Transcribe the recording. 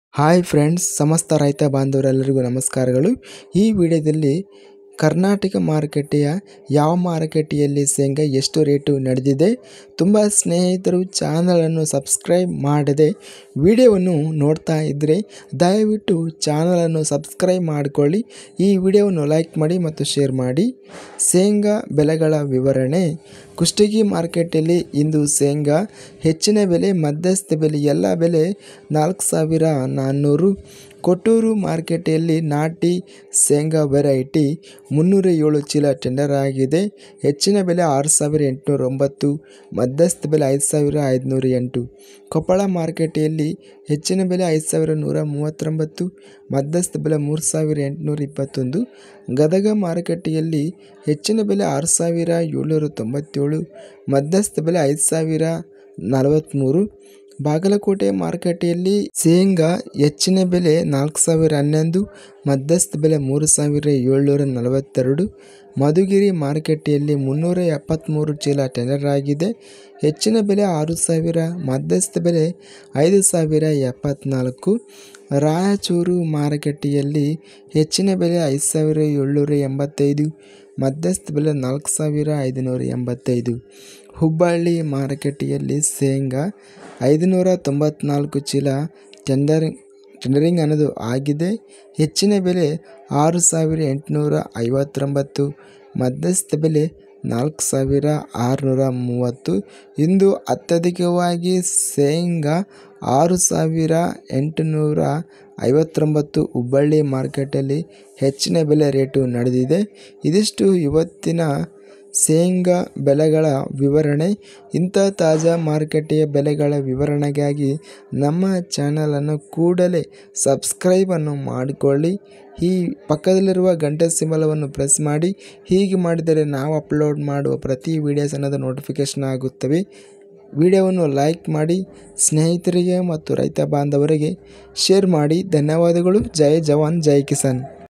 Hi friends, ಸಮಸ್ತ ರೈತ ಬಾಂಧವರೆಲ್ಲರಿಗೂ ನಮಸ್ಕಾರಗಳು. ಈ ವಿಡಿಯೋದಲ್ಲಿ ಕರ್ನಾಟಕ ಮಾರುಕಟ್ಟೆಯ ಯಾವ ಮಾರುಕಟ್ಟೆಯಲ್ಲಿ ಶೇಂಗಾ ಎಷ್ಟು ರೇಟು ನಡೆದಿದೆ, ತುಂಬ ಸ್ನೇಹಿತರು ಚಾನಲನ್ನು ಸಬ್ಸ್ಕ್ರೈಬ್ ಮಾಡದೆ ವಿಡಿಯೋವನ್ನು ನೋಡ್ತಾ ಇದ್ದರೆ ದಯವಿಟ್ಟು ಚಾನಲನ್ನು ಸಬ್ಸ್ಕ್ರೈಬ್ ಮಾಡಿಕೊಳ್ಳಿ. ಈ ವಿಡಿಯೋವನ್ನು ಲೈಕ್ ಮಾಡಿ ಮತ್ತು ಶೇರ್ ಮಾಡಿ. ಶೇಂಗಾ ಬೆಲೆಗಳ ವಿವರಣೆ. ಕುಷ್ಟಗಿ ಮಾರ್ಕೆಟಲ್ಲಿ ಇಂದು ಶೇಂಗಾ ಹೆಚ್ಚಿನ ಬೆಲೆ, ಮಧ್ಯಸ್ಥ ಬೆಲೆ, ಎಲ್ಲ ಬೆಲೆ 4,400. ಕೊಟ್ಟೂರು ಮಾರ್ಕೆಟಲ್ಲಿ ನಾಟಿ ಶೇಂಗಾ ವೆರೈಟಿ 307 ಚೀಲ ಟೆಂಡರ್ ಆಗಿದೆ. ಹೆಚ್ಚಿನ ಬೆಲೆ 6,809, ಮಧ್ಯಸ್ಥ ಬೆಲೆ 5,508. ಕೊಪ್ಪಳ ಮಾರ್ಕೆಟಲ್ಲಿ ಹೆಚ್ಚಿನ ಬೆಲೆ 5,139, ಮಧ್ಯಸ್ಥ ಬೆಲೆ 3,821. ಗದಗ ಮಾರುಕಟ್ಟೆಯಲ್ಲಿ ಹೆಚ್ಚಿನ ಬೆಲೆ 6,797, ಮಧ್ಯಸ್ಥ ಬೆಲೆ 5,043. ಬಾಗಲಕೋಟೆ ಮಾರುಕಟ್ಟೆಯಲ್ಲಿ ಶೇಂಗಾ ಹೆಚ್ಚಿನ ಬೆಲೆ 4,011, ಮಧ್ಯಸ್ಥ ಬೆಲೆ 3,742. ಮಧುಗಿರಿ ಮಾರುಕಟ್ಟೆಯಲ್ಲಿ 373 ಚೀಲ ಟೆಂಡರ್ ಆಗಿದೆ. ಹೆಚ್ಚಿನ ಬೆಲೆ 6,000, ಮಧ್ಯಸ್ಥ ಬೆಲೆ 5,074. ರಾಯಚೂರು ಮಾರುಕಟ್ಟೆಯಲ್ಲಿ ಹೆಚ್ಚಿನ ಬೆಲೆ 5,785, ಮಧ್ಯಸ್ಥ ಬೆಲೆ 4,585. ಹುಬ್ಬಳ್ಳಿ ಮಾರುಕಟ್ಟೆಯಲ್ಲಿ ಶೇಂಗಾ 594 ಚೀಲ ಟೆಂಡರಿಂಗ್ ಅನ್ನೋದು ಆಗಿದೆ. ಹೆಚ್ಚಿನ ಬೆಲೆ 6,859, ಮಧ್ಯಸ್ಥ ಬೆಲೆ 4,630. ಇಂದು ಅತ್ಯಧಿಕವಾಗಿ ಶೇಂಗಾ 6,859 ಹುಬ್ಬಳ್ಳಿ ಮಾರ್ಕೆಟಲ್ಲಿ ಹೆಚ್ಚಿನ ಬೆಲೆ ರೇಟು ನಡೆದಿದೆ. ಇದಿಷ್ಟು ಇವತ್ತಿನ ಶೇಂಗಾ ಬೆಲೆಗಳ ವಿವರಣೆ. ಇಂಥ ತಾಜಾ ಮಾರುಕಟ್ಟೆಯ ಬೆಲೆಗಳ ವಿವರಣೆಗಾಗಿ ನಮ್ಮ ಚಾನಲನ್ನು ಕೂಡಲೇ ಸಬ್ಸ್ಕ್ರೈಬನ್ನು ಮಾಡಿಕೊಳ್ಳಿ. ಈ ಪಕ್ಕದಲ್ಲಿರುವ ಗಂಟೆ ಸಿಂಬಲವನ್ನು ಪ್ರೆಸ್ ಮಾಡಿ. ಹೀಗೆ ಮಾಡಿದರೆ ನಾವು ಅಪ್ಲೋಡ್ ಮಾಡುವ ಪ್ರತಿ ವಿಡಿಯೋಸ್ ಅನ್ನೋದು ನೋಟಿಫಿಕೇಷನ್ ಆಗುತ್ತವೆ. ವಿಡಿಯೋವನ್ನು ಲೈಕ್ ಮಾಡಿ, ಸ್ನೇಹಿತರಿಗೆ ಮತ್ತು ರೈತ ಬಾಂಧವರಿಗೆ ಶೇರ್ ಮಾಡಿ. ಧನ್ಯವಾದಗಳು. ಜೈ ಜವಾನ್, ಜೈ ಕಿಸಾನ್.